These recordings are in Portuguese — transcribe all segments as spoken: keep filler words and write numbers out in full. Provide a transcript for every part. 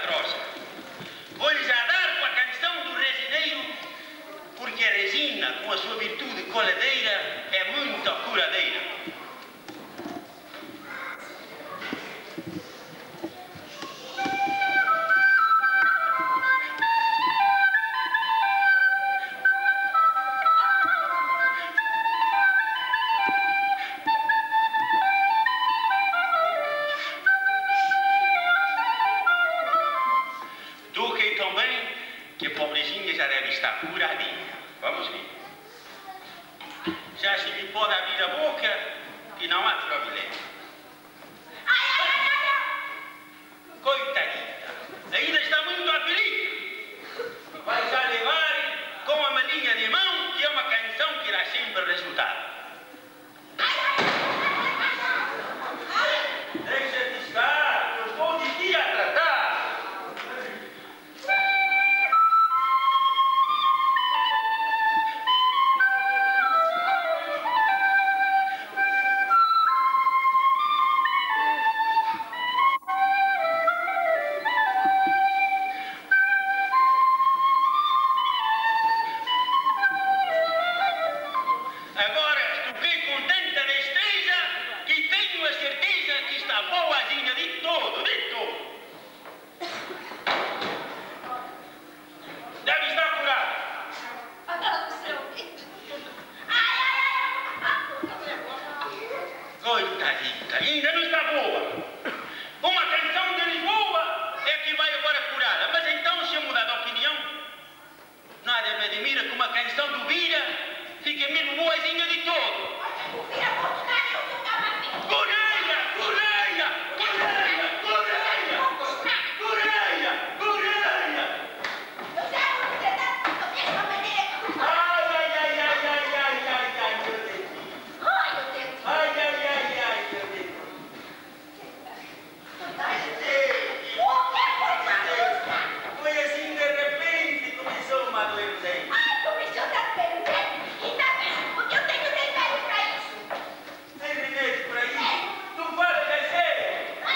troça. Vou-lhe já dar com a canção do resineiro, porque a resina, com a sua virtude coladeira, é muito curadeira. Que a pobrezinha já deve estar curadinha. Vamos ver. Já se lhe pode abrir a boca que não há problema. Ai, ai, ai, ai. Coitadita, ainda está muito aflita. Vai já levar com a maninha de mão, que é uma canção que irá sempre resultar. Deixa-te estar, eu estou de ti a tratar. Coitadita, ainda não está boa. Uma canção de Lisboa é que vai agora curá-la. Mas então, se eu mudar de opinião, nada me admira que uma canção do Bira fique mesmo boazinha de todo. Coreia, Coreia, Coreia, Coreia, Coreia, Coreia. Ai, ai, ai, ai, ai, ai, ai, ai, meu Deus. Ai, ai, ai, ai, meu Deus. Foi assim de repente, começou uma doença aí. Ai, começou da perna. Ainda bem, porque eu tenho remédio pra isso. Tem remédio pra isso? Tu fala que é sério?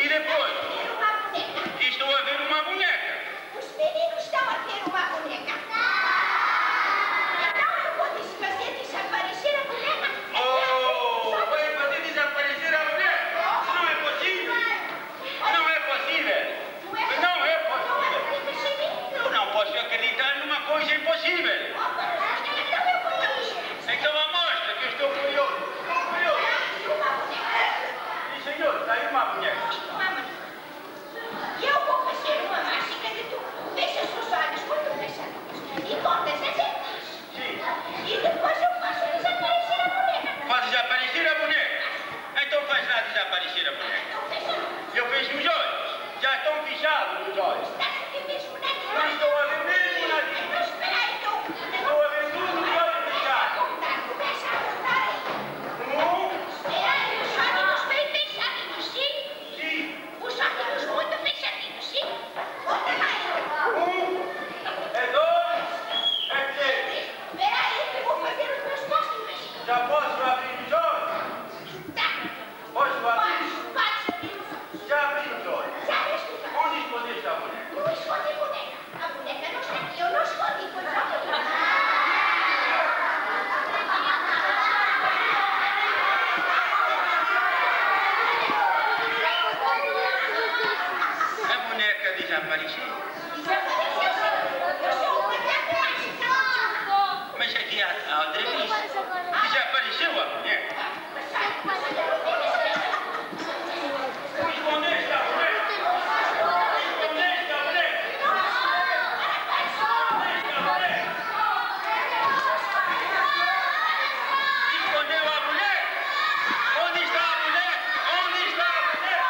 depois? Ver uma boneca. Estou a ver uma boneca. Os meninos estão a ver uma boneca. Então eu vou desfazer desaparecer a boneca. Oh, vai fazer desaparecer a boneca? Não é possível. Não é possível. Não é possível. Eu não posso acreditar numa coisa impossível. Então eu vou mexer. Então amostra que eu estou curioso. Curioso. Uma boneca. Sim, senhor, está aí uma boneca. E eu vou fazer uma mágica de tu. Fecha os olhos muito fechadinhos e contas as certinhas. Sim. E depois eu faço desaparecer a boneca. Faz desaparecer a boneca. Então faz lá desaparecer a boneca. Então fecha os olhos. Eu fecho os olhos. Já estão fechados os olhos. Estás a ver mesmo nadinha? Não estou a ver mesmo nadinha. Então espera aí, então. Estou a ver tudo de olhos fechados. Contar, começa a contar aí. Um, Espera aí, os olhinhos bem fechadinhos, sim? sim. Os olhinhos muito fechadinhos, sim? Conta mais. Um, é dois, é três. Espera aí que eu vou fazer os meus postos. Já posso abrir os olhos? Tá. Posso abrir? Pode, pode abrir os olhos. Já abri os olhos. Já abriste os olhos. Onde escondeste a boneca? Não esconde boneca. A boneca não está aqui. Eu não escondi, pois não. A boneca desapareceu. Desapareceu, sim. Eu sou uma boneca mágica. Mas aqui a, a André disse. Desapareceu a boneca. Escondeste a boneca? Escondeste a boneca? Escondeste a boneca? Escondeu a boneca? Onde está a boneca? Onde está a boneca?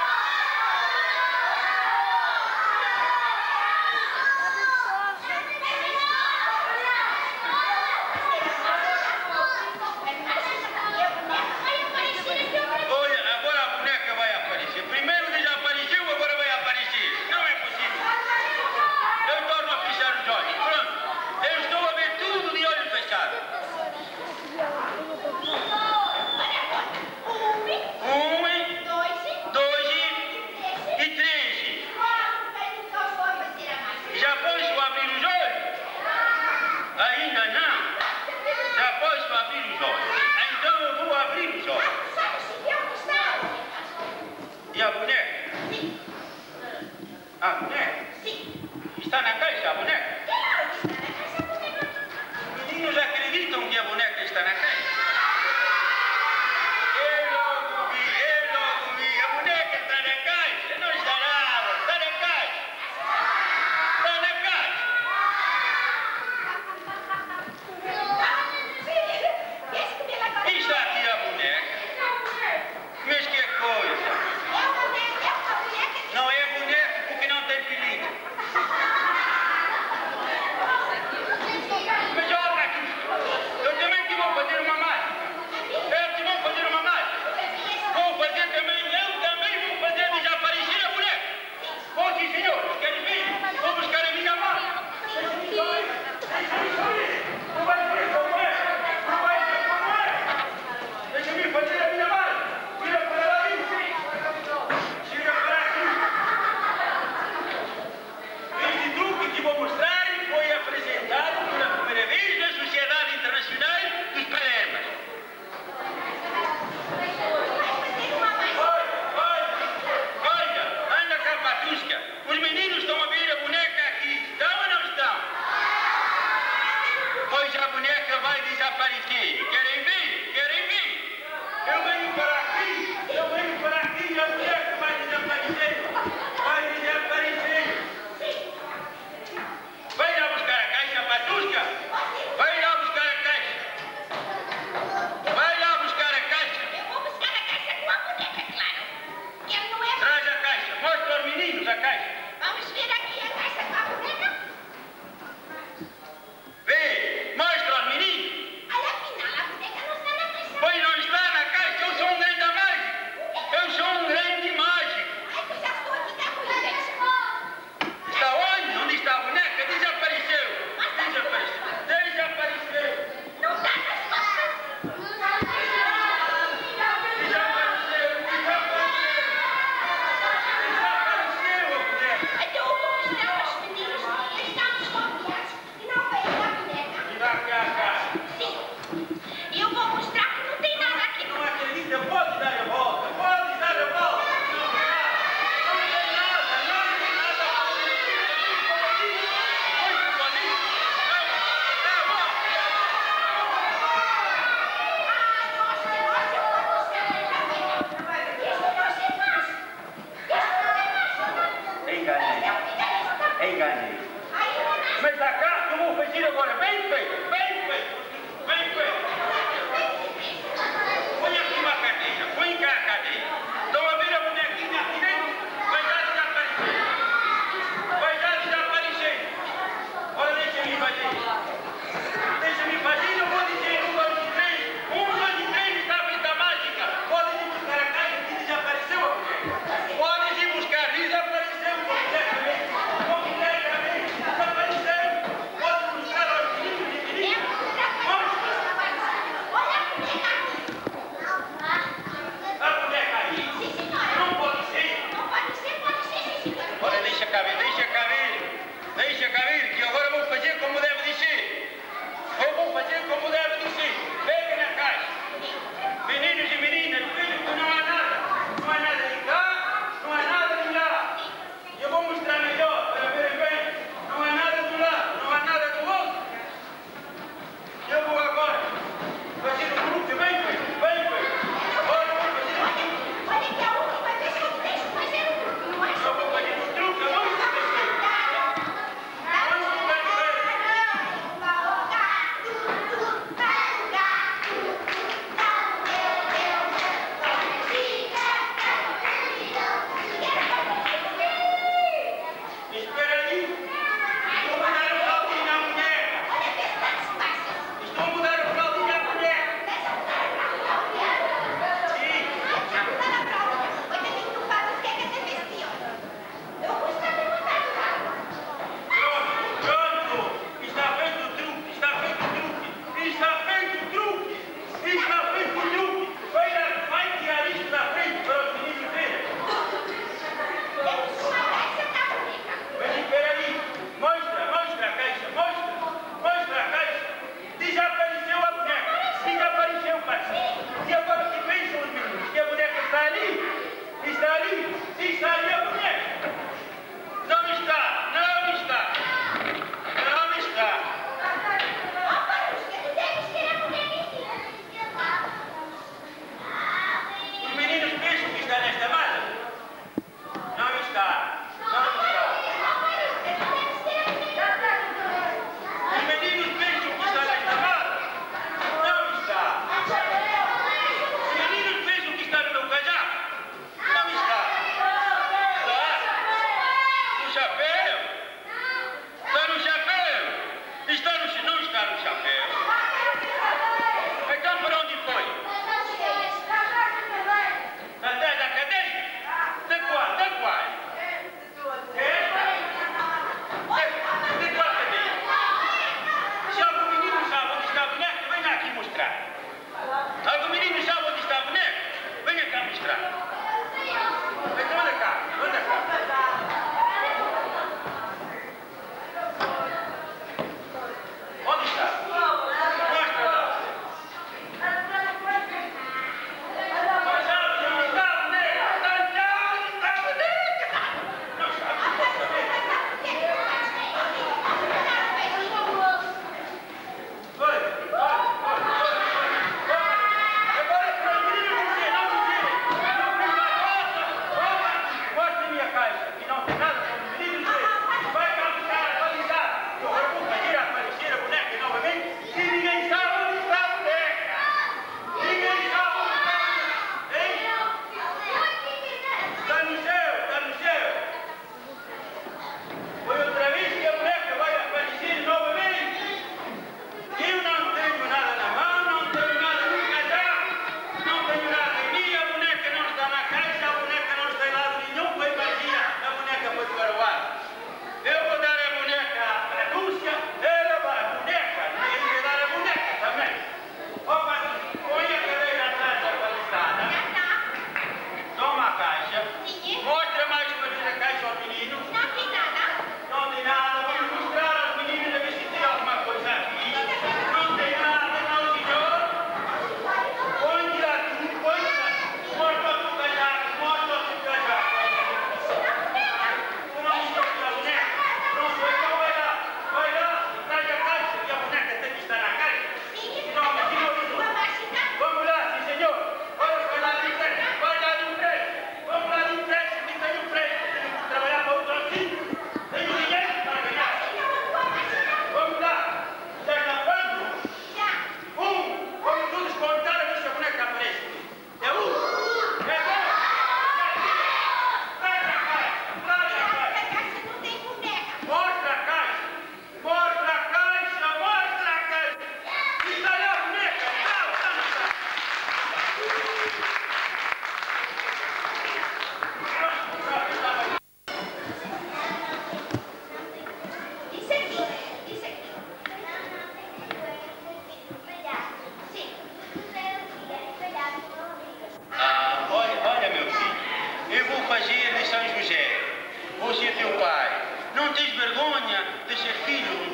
Olha, agora a boneca vai aparecer. Primeiro desapareceu, agora vai aparecer. Não é possível. Eu torno a fechar os olhos. Pronto. Eu estou a ver tudo de olhos fechados. Um, dois e três. Já posso abrir os olhos? Ainda não. Já posso abrir os olhos. Então eu vou abrir os olhos. E a boneca? A boneca? Está na caixa a boneca? Os meninos acreditam que a boneca está na caixa? Eu logo vi, eu logo vi. A boneca está na caixa. Não está nada. Está na caixa. Está na caixa. Está aqui a boneca. Mas que coisa. Não é boneco porque não tem película.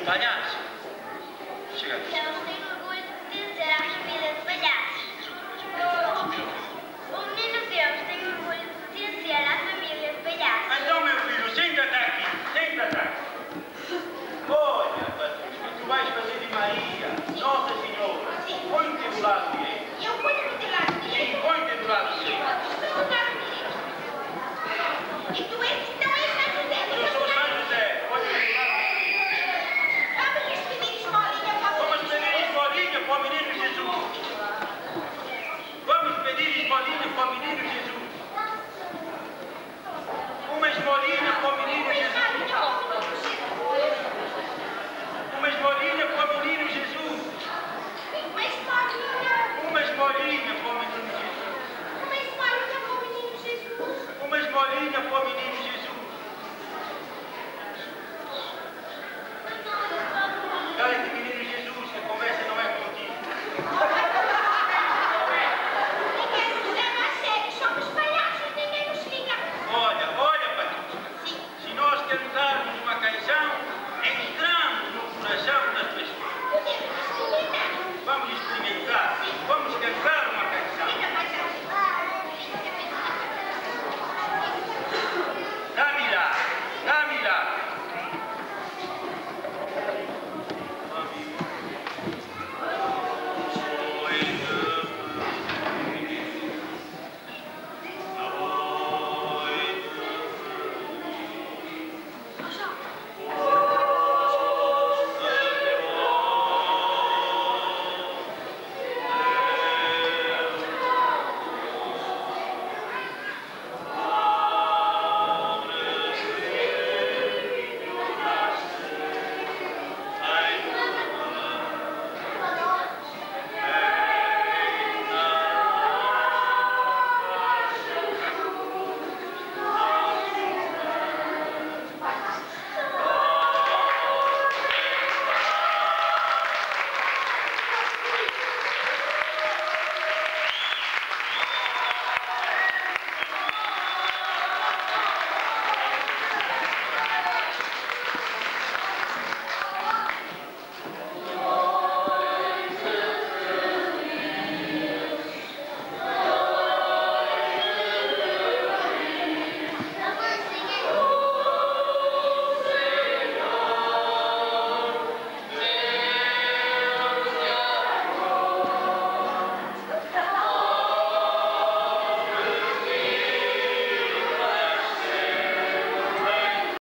Palhaço.